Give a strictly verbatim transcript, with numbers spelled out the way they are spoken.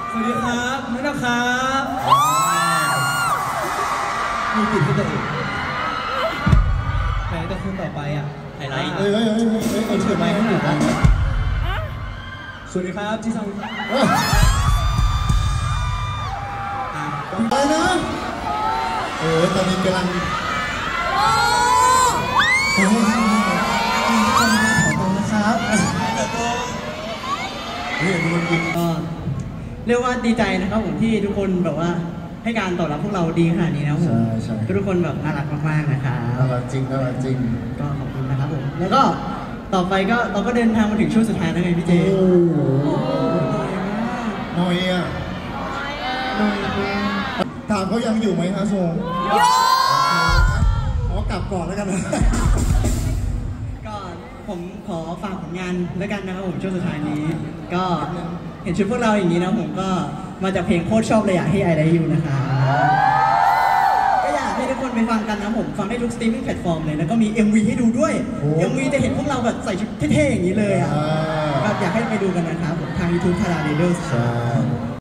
สวัสดีครับนั่นนะครับมีปิดให้ตัวเองแต่แต่คนต่อไปอ่ะไฮไลท์เฮ้ยเฮ้ยเฮ้ยเฮ้ยเชิญไมค์ให้หน่อยสวัสดีครับที่ซังไปนะโอ้ยตอนนี้กำลังขอตรงนะครับเฮ้ยมันกินก็เรียกว่าดีใจนะครับผมที่ทุกคนแบบว่าให้การตอบรับพวกเราดีขนาดนี้นะครับผมทุกคนแบบน่ารักมากๆนะครับน่ารักจริงน่ารักจริงก็ขอบคุณนะครับผมแล้วก็ต่อไปก็เราก็เดินทางมาถึงช่วงสุดท้ายแล้วไงพี่เจโอ้น้อยอ่ะถามเขายังอยู่ไหมฮะโซงขอกลับก่อนแล้วกันนะก็ผมขอฝากผลงานแล้วกันนะครับผมช่วงสุดท้ายนี้ก็เห็นชุดพวกเราอย่างนี้นะผมก็มาจากเพลงโคตรชอบเลยอยากให้ไอได้อยู่นะคะก็อยากให้ทุกคนไปฟังกันนะผมฟังได้ทุกสตรีมมิ่งแพลตฟอร์มเลยแล้วก็มี เอ็ม วี ให้ดูด้วย เอ็ม วี จะเห็นพวกเราแบบใส่ชุดเท่ๆอย่างนี้เลยอ่ะแบบอยากให้ไปดูกันนะครับผมทาง ยูทูบ Thailand Raiders